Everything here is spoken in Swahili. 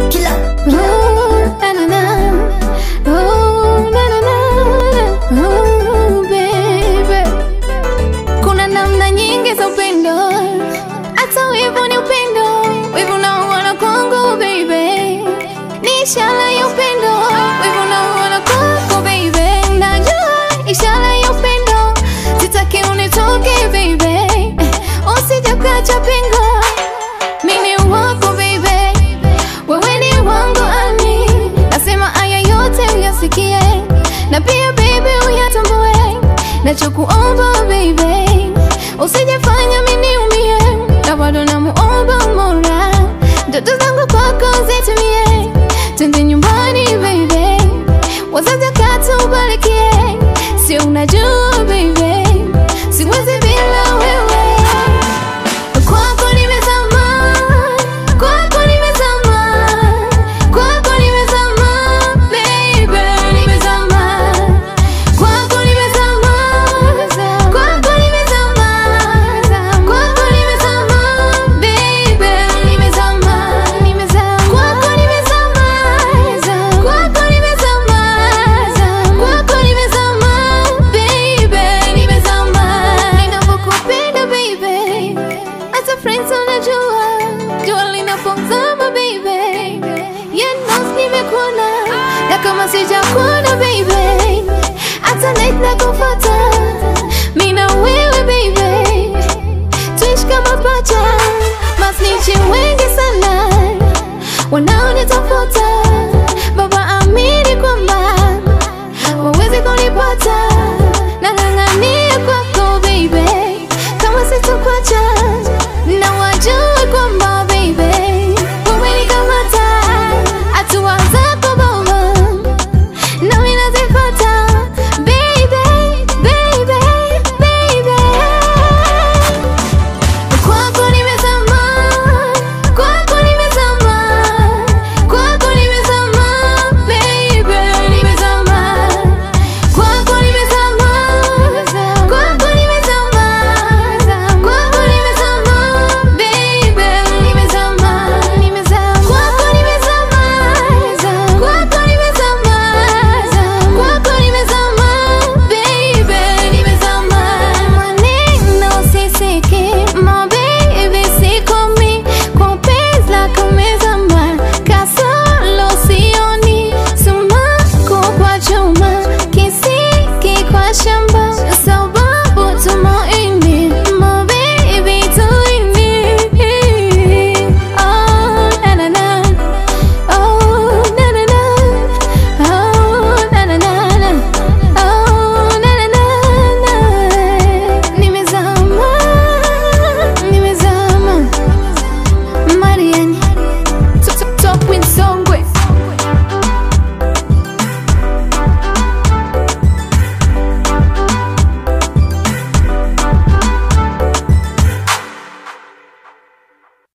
Ishara ya upendo, wewe unaona kwako baby. Najua ishara ya upendo, sitaki unitoke baby. Usije ukacha pengo, mimi wako baby. Wewe ni wangu ami, nasema haya yote uyasikie, na pia baby uyatambue. Nachokuomba baby, usijefanya mimi niumie, na bado namuomba Mola, ndoto zangu kwako zitimie. Twende nyumbani baby, wazazi wakatubarikie. Si unajua baby, siwezi bila wewe. Kwako nimezama, kwako nimezama, kwako nimezama baby, nimezama. Kwako nimezama, kwako nimezama, kwako nimezama baby, nimezama. Kwako nimezama, kwako nimezama, kwako nimezama baby, nimezama. Ninapokupenda baby, hata friends unajua, jua linapozama baby. Yeah, knows nimekuona, na kama sijakuona baby, hata night nakufuata. Mimi na wewe baby, tuishi kama pacha. Masnichi wengi sana wanaonitafuta,